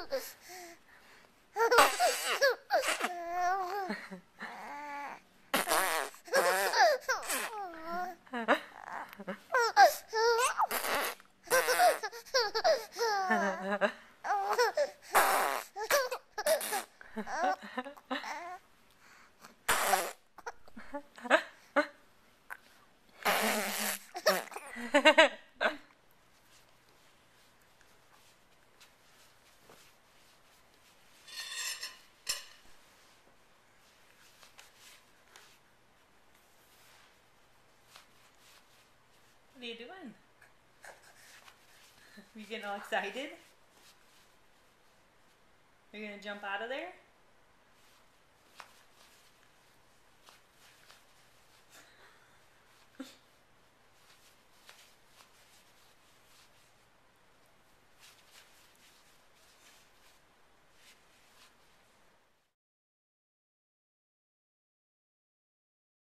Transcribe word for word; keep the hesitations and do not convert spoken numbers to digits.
What are you doing? You getting all excited? Are you gonna jump out of there?